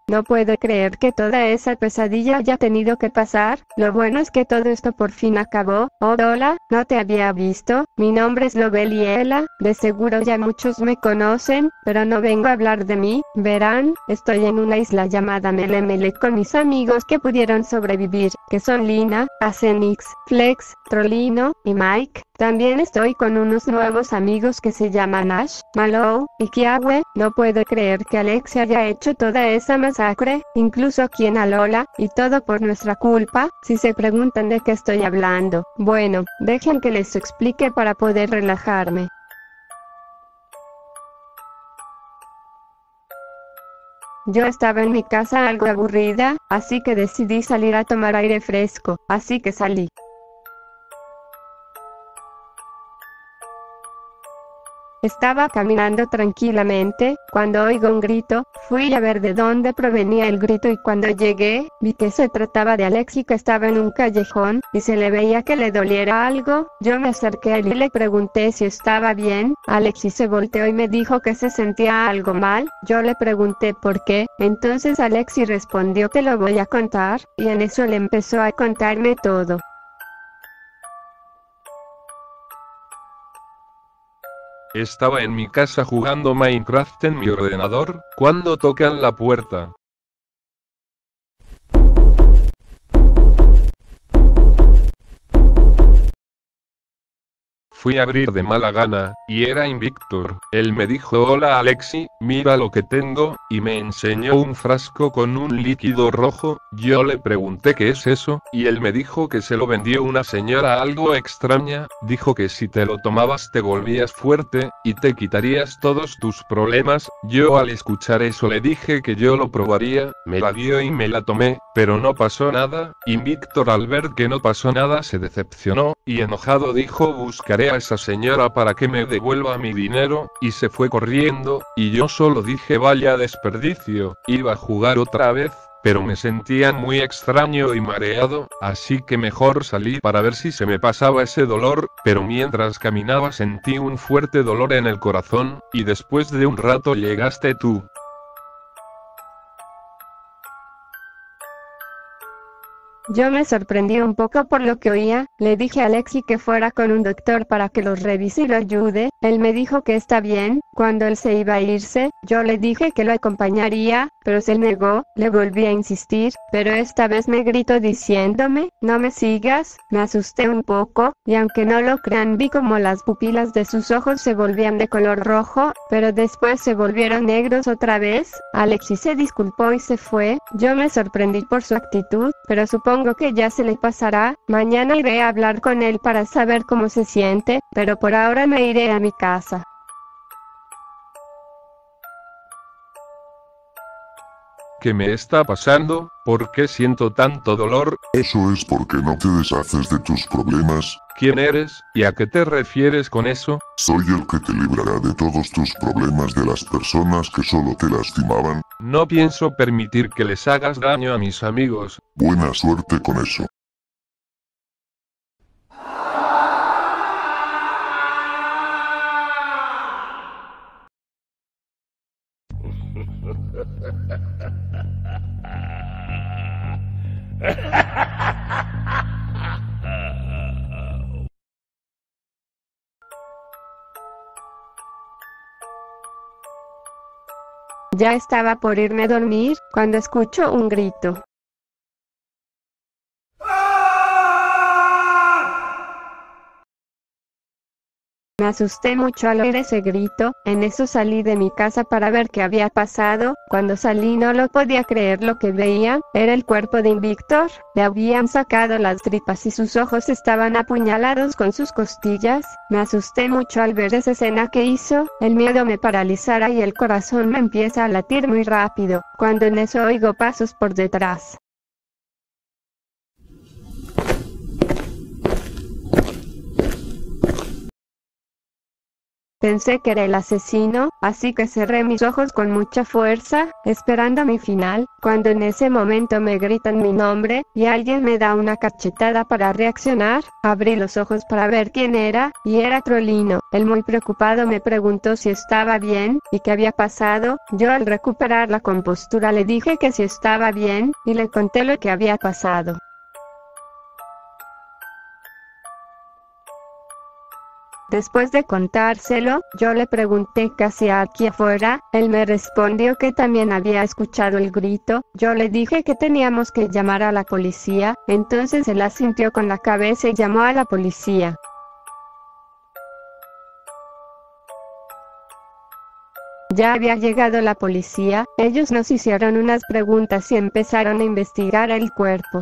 no puedo creer que toda esa pesadilla haya tenido que pasar. Lo bueno es que todo esto por fin acabó. Oh, hola, no te había visto. Mi nombre es Loveliela. De seguro ya muchos me conocen, pero no vengo a hablar de mí. Verán, estoy en una isla llamada Melemele con mis amigos que pudieron sobrevivir, que son Lina, Acenix, Flex, Trollino y Mike. También estoy con unos nuevos amigos que se llaman Ash, Mallow y Kiawe. No puedo creer que Alexi haya hecho toda esa masacre, incluso aquí en Alola, y todo por nuestra culpa. Si se preguntan de qué estoy hablando, bueno, dejen que les explique para poder relajarme. Yo estaba en mi casa algo aburrida, así que decidí salir a tomar aire fresco, así que salí. Estaba caminando tranquilamente, cuando oigo un grito. Fui a ver de dónde provenía el grito y cuando llegué, vi que se trataba de Alexi, que estaba en un callejón, y se le veía que le doliera algo. Yo me acerqué a él y le pregunté si estaba bien. Alexi se volteó y me dijo que se sentía algo mal. Yo le pregunté por qué, entonces Alexi respondió: te lo voy a contar, y en eso él empezó a contarme todo. Estaba en mi casa jugando Minecraft en mi ordenador, cuando tocan la puerta. Fui a abrir de mala gana, y era Invictor. Él me dijo: hola Alexi, mira lo que tengo, y me enseñó un frasco con un líquido rojo. Yo le pregunté qué es eso, y él me dijo que se lo vendió una señora algo extraña. Dijo que si te lo tomabas te volvías fuerte, y te quitarías todos tus problemas. Yo al escuchar eso le dije que yo lo probaría, me la dio y me la tomé, pero no pasó nada. Invictor al ver que no pasó nada se decepcionó, y enojado dijo: buscaré a esa señora para que me devuelva mi dinero, y se fue corriendo, y yo solo dije: vaya desperdicio. Iba a jugar otra vez, pero me sentía muy extraño y mareado, así que mejor salí para ver si se me pasaba ese dolor, pero mientras caminaba sentí un fuerte dolor en el corazón, y después de un rato llegaste tú. Yo me sorprendí un poco por lo que oía. Le dije a Alexi que fuera con un doctor para que los revise y lo ayude. Él me dijo que está bien. Cuando él se iba a irse, yo le dije que lo acompañaría, pero se negó. Le volví a insistir, pero esta vez me gritó diciéndome: no me sigas. Me asusté un poco, y aunque no lo crean, vi como las pupilas de sus ojos se volvían de color rojo, pero después se volvieron negros otra vez. Alexi se disculpó y se fue. Yo me sorprendí por su actitud, pero supongo que ya se le pasará. Mañana iré a hablar con él para saber cómo se siente, pero por ahora me iré a mi casa. ¿Qué me está pasando? ¿Por qué siento tanto dolor? Eso es porque no te deshaces de tus problemas. ¿Quién eres? ¿Y a qué te refieres con eso? Soy el que te librará de todos tus problemas, de las personas que solo te lastimaban. No pienso permitir que les hagas daño a mis amigos. Buena suerte con eso. Ya estaba por irme a dormir, cuando escucho un grito. Me asusté mucho al oír ese grito. En eso salí de mi casa para ver qué había pasado. Cuando salí no lo podía creer lo que veía. Era el cuerpo de Invictor. Le habían sacado las tripas y sus ojos estaban apuñalados con sus costillas. Me asusté mucho al ver esa escena que hizo. El miedo me paralizara y el corazón me empieza a latir muy rápido, cuando en eso oigo pasos por detrás. Pensé que era el asesino, así que cerré mis ojos con mucha fuerza, esperando mi final, cuando en ese momento me gritan mi nombre, y alguien me da una cachetada para reaccionar. Abrí los ojos para ver quién era, y era Trollino. Él muy preocupado me preguntó si estaba bien, y qué había pasado. Yo al recuperar la compostura le dije que si estaba bien, y le conté lo que había pasado. Después de contárselo, yo le pregunté qué hacía aquí afuera. Él me respondió que también había escuchado el grito. Yo le dije que teníamos que llamar a la policía, entonces él asintió con la cabeza y llamó a la policía. Ya había llegado la policía, ellos nos hicieron unas preguntas y empezaron a investigar el cuerpo.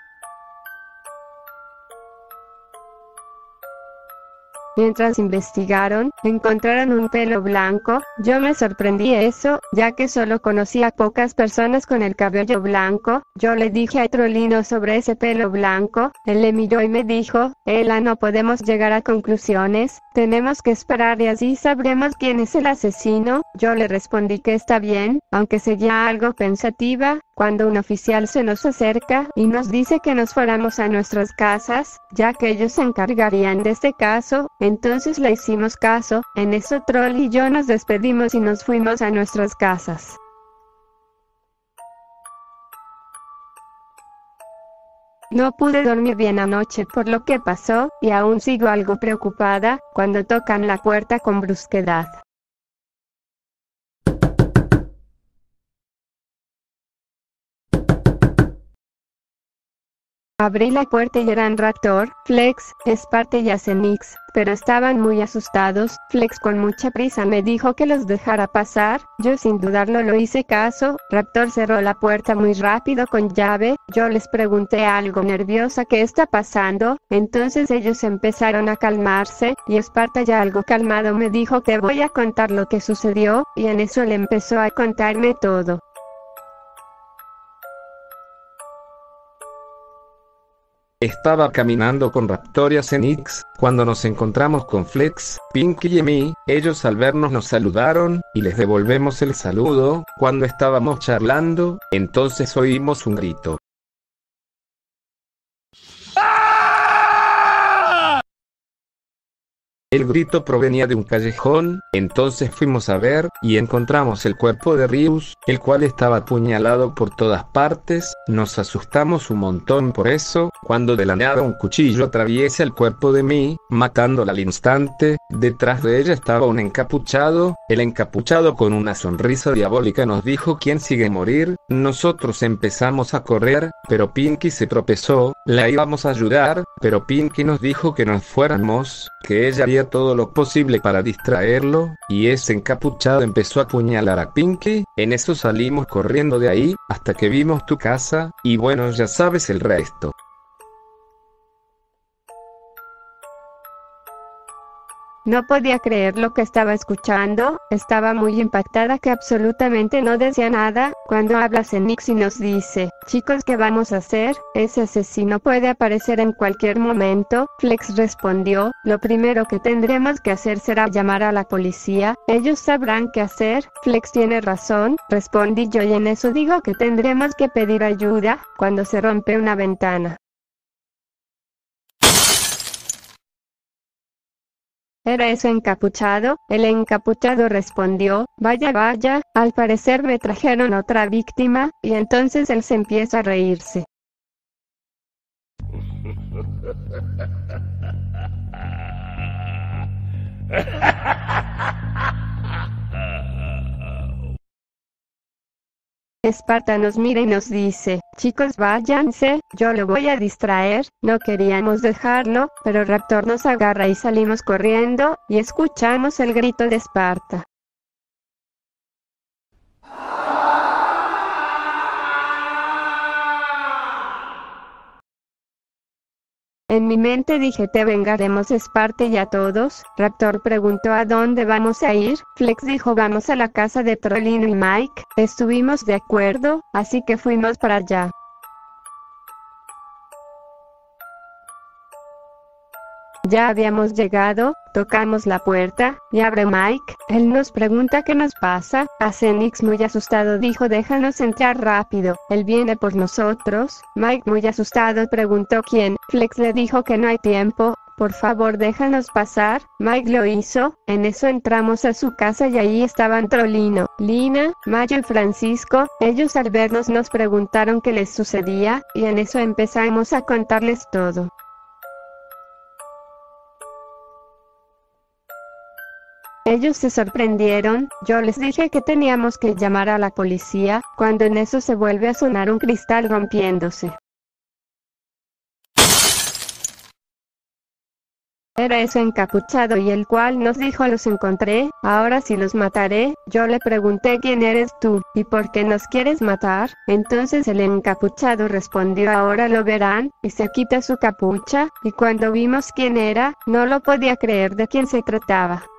Mientras investigaron, encontraron un pelo blanco. Yo me sorprendí eso, ya que solo conocía a pocas personas con el cabello blanco. Yo le dije a Trollino sobre ese pelo blanco. Él le miró y me dijo, Ela, no podemos llegar a conclusiones, tenemos que esperar y así sabremos quién es el asesino. Yo le respondí que está bien, aunque seguía algo pensativa. Cuando un oficial se nos acerca y nos dice que nos fuéramos a nuestras casas, ya que ellos se encargarían de este caso, entonces le hicimos caso. En eso Troll y yo nos despedimos y nos fuimos a nuestras casas. No pude dormir bien anoche por lo que pasó, y aún sigo algo preocupada, cuando tocan la puerta con brusquedad. Abrí la puerta y eran Raptor, Flex, Esparta y Acenix, pero estaban muy asustados. Flex con mucha prisa me dijo que los dejara pasar. Yo sin dudarlo lo hice caso. Raptor cerró la puerta muy rápido con llave. Yo les pregunté algo nerviosa qué está pasando, entonces ellos empezaron a calmarse, y Esparta ya algo calmado me dijo que voy a contar lo que sucedió, y en eso él empezó a contarme todo. Estaba caminando con Raptor y Acenix, cuando nos encontramos con Flex, Pinky y mí. Ellos al vernos nos saludaron, y les devolvemos el saludo. Cuando estábamos charlando, entonces oímos un grito. El grito provenía de un callejón, entonces fuimos a ver, y encontramos el cuerpo de Rius, el cual estaba apuñalado por todas partes. Nos asustamos un montón por eso, cuando de la nada un cuchillo atraviesa el cuerpo de mí, matándola al instante. Detrás de ella estaba un encapuchado. El encapuchado con una sonrisa diabólica nos dijo quién sigue morir. Nosotros empezamos a correr, pero Pinky se tropezó. La íbamos a ayudar, pero Pinky nos dijo que nos fuéramos, que ella haría todo lo posible para distraerlo, y ese encapuchado empezó a apuñalar a Pinky. En eso salimos corriendo de ahí, hasta que vimos tu casa, y bueno, ya sabes el resto. No podía creer lo que estaba escuchando, estaba muy impactada que absolutamente no decía nada. Cuando habla Cenix y nos dice, chicos, ¿qué vamos a hacer? Ese asesino puede aparecer en cualquier momento. Flex respondió, lo primero que tendremos que hacer será llamar a la policía, ellos sabrán qué hacer. Flex tiene razón, respondí yo, y en eso digo que tendremos que pedir ayuda, cuando se rompe una ventana. ¿Era eso encapuchado? El encapuchado respondió, vaya vaya, al parecer me trajeron otra víctima, y entonces él se empieza a reírse. Esparta nos mira y nos dice, chicos, váyanse, yo lo voy a distraer. No queríamos dejarlo, pero Raptor nos agarra y salimos corriendo, y escuchamos el grito de Esparta. En mi mente dije, te vengaremos, Esparta, y a todos. Raptor preguntó a dónde vamos a ir. Flex dijo, vamos a la casa de Trollino y Mike. Estuvimos de acuerdo, así que fuimos para allá. Ya habíamos llegado, tocamos la puerta, y abre Mike. Él nos pregunta qué nos pasa. Acenix muy asustado dijo déjanos entrar rápido, él viene por nosotros. Mike muy asustado preguntó quién. Flex le dijo que no hay tiempo. Por favor déjanos pasar. Mike lo hizo. En eso entramos a su casa y ahí estaban Trolino, Lina, Mayo y Francisco. Ellos al vernos nos preguntaron qué les sucedía, y en eso empezamos a contarles todo. Ellos se sorprendieron, yo les dije que teníamos que llamar a la policía, cuando en eso se vuelve a sonar un cristal rompiéndose. Era ese encapuchado y el cual nos dijo los encontré, ahora sí los mataré. Yo le pregunté quién eres tú, y por qué nos quieres matar. Entonces el encapuchado respondió ahora lo verán, y se quita su capucha, y cuando vimos quién era, no lo podía creer de quién se trataba.